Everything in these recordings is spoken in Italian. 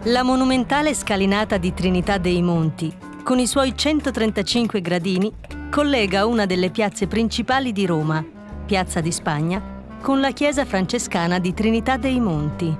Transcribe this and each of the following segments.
La monumentale scalinata di Trinità dei Monti, con i suoi 135 gradini, collega una delle piazze principali di Roma, Piazza di Spagna, con la chiesa francescana di Trinità dei Monti.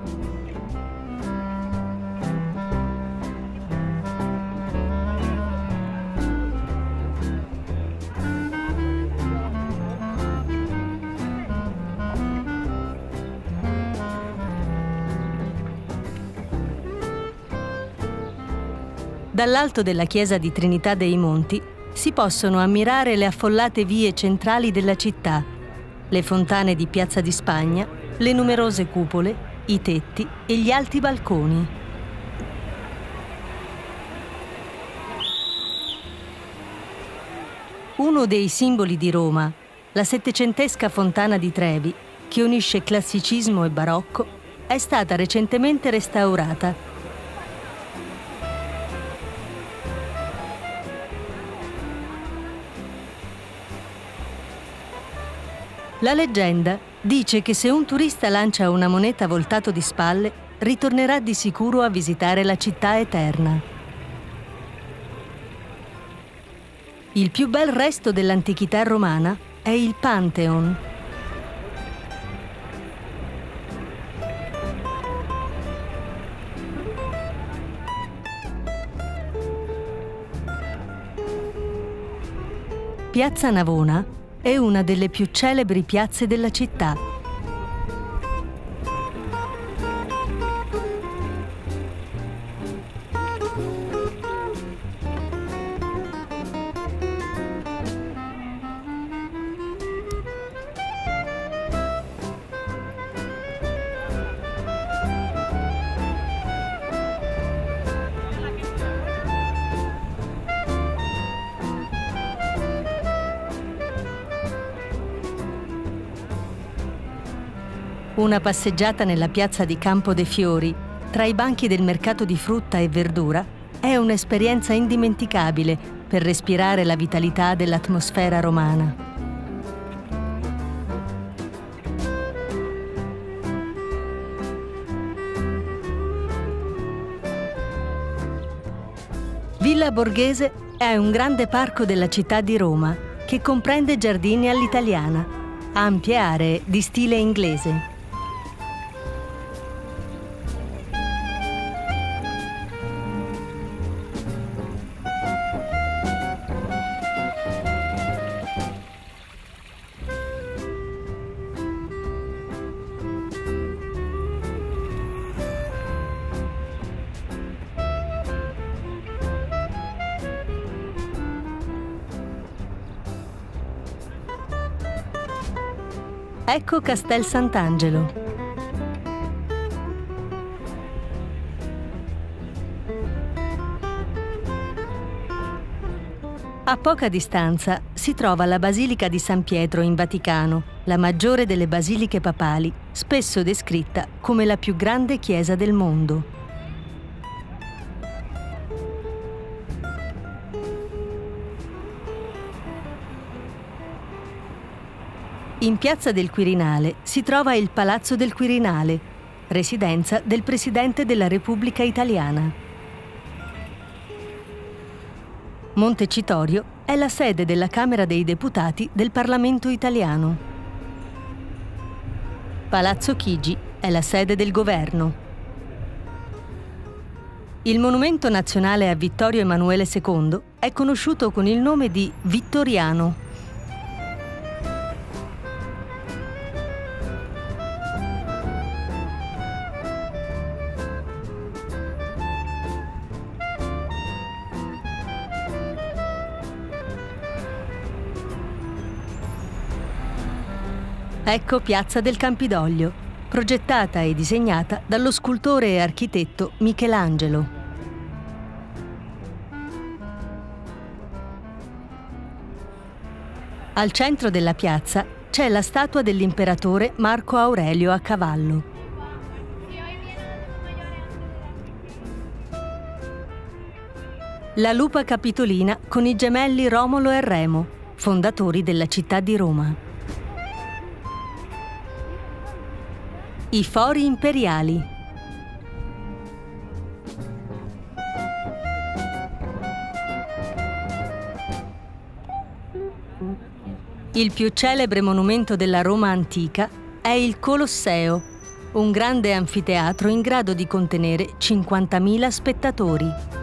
Dall'alto della chiesa di Trinità dei Monti si possono ammirare le affollate vie centrali della città, le fontane di Piazza di Spagna, le numerose cupole, i tetti e gli alti balconi. Uno dei simboli di Roma, la settecentesca fontana di Trevi, che unisce classicismo e barocco, è stata recentemente restaurata. La leggenda dice che se un turista lancia una moneta voltato di spalle, ritornerà di sicuro a visitare la città eterna. Il più bel resto dell'antichità romana è il Pantheon. Piazza Navona è una delle più celebri piazze della città. Una passeggiata nella piazza di Campo dei Fiori, tra i banchi del mercato di frutta e verdura, è un'esperienza indimenticabile per respirare la vitalità dell'atmosfera romana. Villa Borghese è un grande parco della città di Roma che comprende giardini all'italiana, ampie aree di stile inglese. Ecco Castel Sant'Angelo. A poca distanza si trova la Basilica di San Pietro in Vaticano, la maggiore delle basiliche papali, spesso descritta come la più grande chiesa del mondo. In Piazza del Quirinale si trova il Palazzo del Quirinale, residenza del Presidente della Repubblica Italiana. Montecitorio è la sede della Camera dei Deputati del Parlamento italiano. Palazzo Chigi è la sede del governo. Il monumento nazionale a Vittorio Emanuele II è conosciuto con il nome di Vittoriano. Ecco Piazza del Campidoglio, progettata e disegnata dallo scultore e architetto Michelangelo. Al centro della piazza c'è la statua dell'imperatore Marco Aurelio a cavallo. La Lupa Capitolina con i gemelli Romolo e Remo, fondatori della città di Roma. I Fori Imperiali. Il più celebre monumento della Roma antica è il Colosseo, un grande anfiteatro in grado di contenere 50.000 spettatori.